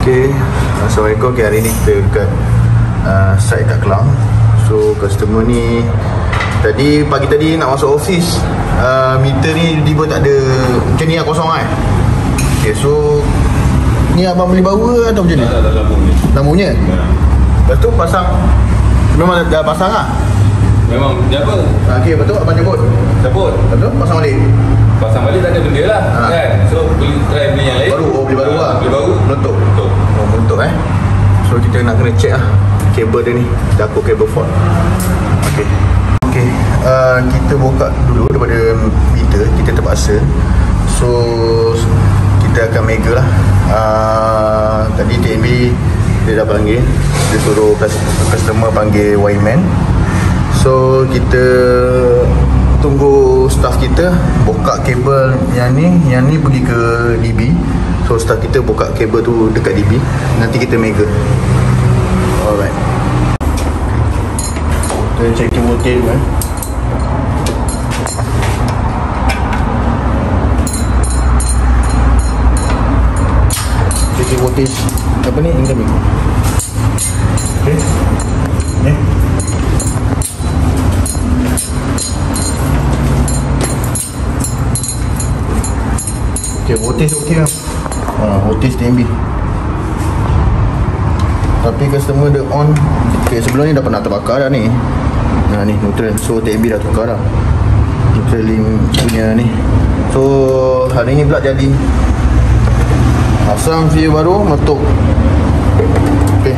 Okay, Assalamualaikum. Okay, hari ni kita dekat site kat Kelang. So customer ni pagi tadi nak masuk office, meter ni tiba tak ada, macam ni lah, kosong kan. Okay, so ni abang beli baru atau macam ni? Tak, lampunya? Ya. Lepas tu pasang, memang dah pasang lah? Memang dia apa? Okay, betul abang jemput? Jemput. Lepas tu pasang balik? Pasang balik tak ada benda lah kan. So try beli yang lain. Beli baru lah. Beli baru. Meletup. Oh, meletup So kita nak kena check lah kabel dia ni. Takut kabel fault. Okay, kita buka dulu daripada meter. Kita terpaksa. So kita akan mega lah. Tadi TB dia dah panggil. Dia suruh customer panggil wireman. So kita tunggu staff kita buka kabel yang ni pergi ke DB. So staff kita buka kabel tu dekat DB. Nanti kita mega. Alright. Kita checking voltage dulu checking voltage apa ni, incoming. Okay. Ni. Okay, voltage okey lah. Voltage TMB. Tapi customer dia on. Okay, sebelum ni dah pernah terbakar dah ni. Ni neutral. So TMB dah tukar dah. Neutral link punya ni. So hari ni pula jadi pasang fuse baru, meletup. Okay.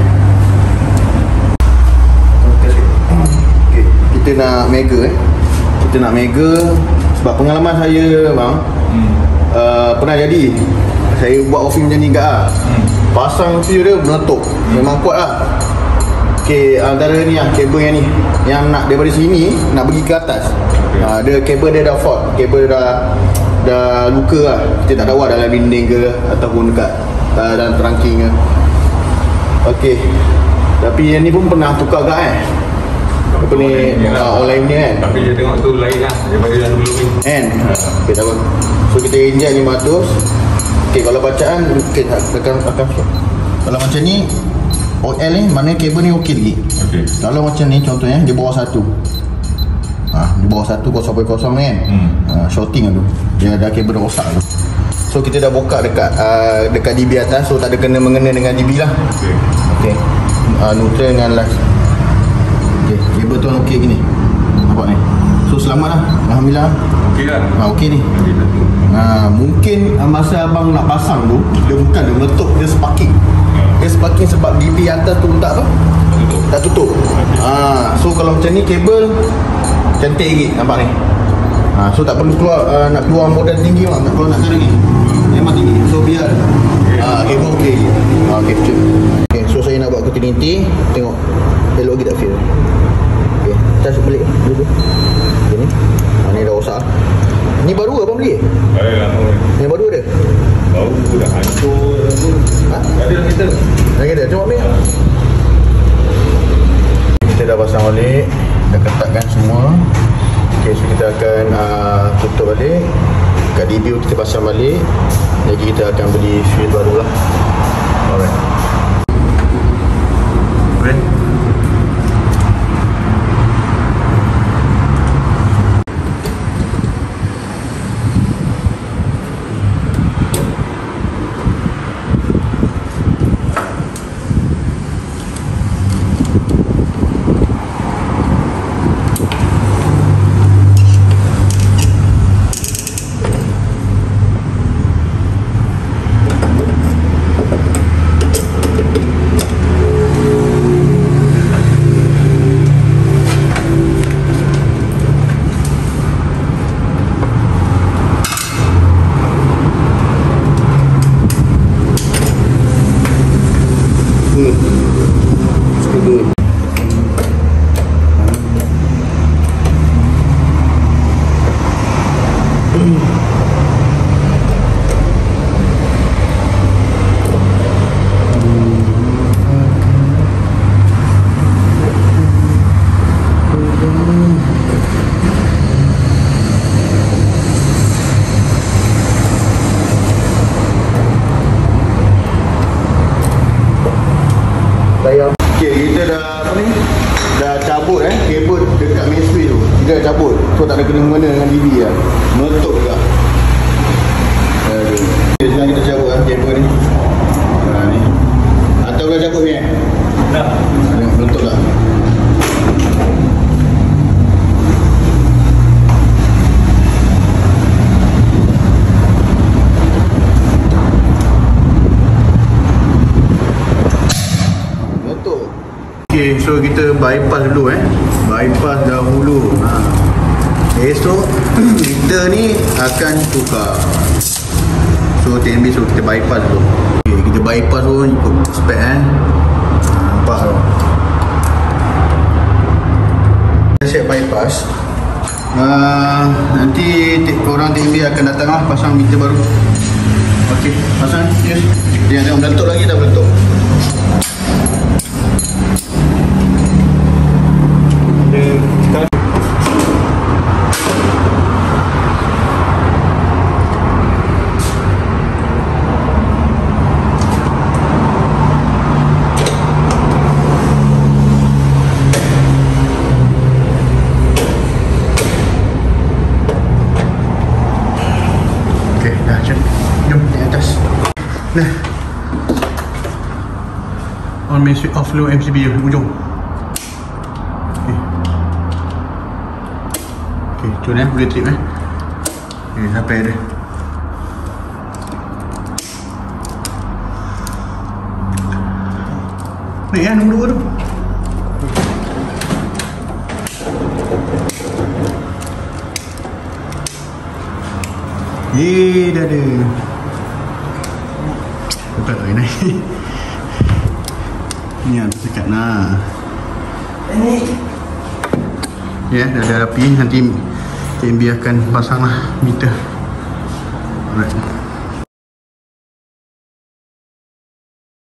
Kita nak mega Kita nak mega sebab pengalaman saya bang, pernah jadi saya buat offing macam ni kat lah. Pasang fuse dia meletup. Memang kuat lah. Okay, antara ni lah kabel yang ni, yang nak daripada sini nak pergi ke atas. Dia kabel dia dah fault. Kabel dia dah luka lah. Kita tak tahu lah dalam dinding ke ataupun dekat dalam trunking ke. Okay, tapi yang ni pun pernah tukar kat apa ni, online ni kan. Tapi dia tengok tu lain lah daripada yang dulu ni kan. Okay, tak apa. So kita inject 500. Okay, kalau bacaan okay, akan kalau macam ni OL ni, maknanya kabel ni okey lagi. Okay. Kalau macam ni contohnya di bawah 1. Di bawah 1 0.0 kan. Shorting tu. Dia ada kabel rosak tu. So kita dah buka dekat DB atas, so tak ada kena-mengena dengan DB lah. Okey. Neutral dengan light. Okey, kabel tu okey gini. Nampak ni. So selamat lah. Alhamdulillah. Okey kan? Okey ni. Mungkin masa abang nak pasang tu, dia bukan dia meletup, dia sparking. Dia sparking sebab DB atas tu tak apa? Tak tutup. So kalau macam ni kabel cantik lagi, nampak ni. So tak perlu keluar nak keluar modal tinggi lah. Kalau nak cari ni memang tinggi. So biar kabel okey. Okey, cuba. Okay, so saya nak buat continuity. Tengok elok lagi tak feel. Okay, touch balik dulu. Okay, ni. Ni dah rosak. Ni baru abang beli? Yang baru ada? Baru dah hancur. Ada yang kita. Yang kita, cuba ambil. Kita dah pasang balik, dah ketatkan semua. Okay, so kita akan tutup balik. Kat DB kita pasang balik. Jadi kita akan beli fuse baru lah. Alright. Okay. Kau tak ada kena-mengena dengan TV lah. Meletup juga. Aduh. Okay, sekarang kita cabut lah kabel ni. Ni. Atau dah cabut ni Dah. Meletup tak? Okay, so kita bypass dulu bypass dahulu. Esok kita ni akan tukar. So TMB suruh kita bypass dulu. Okay, kita bypass dulu ikut spek nampak tu. Kita siap bypass. Nanti orang TMB akan datang lah pasang meter baru. Okay, pasang. Yes. Dia nak meletup lagi, dah meletup. Nah, on main switch off dulu MCB ujung. Okay, cun boleh trip okay, sampai dia. Ni nombor 2 tu. Dah ada. Buka lagi ni. Ni ada dekat nah. Ya, dah ada rapi. Nanti TMB akan pasang lah meter. Alright.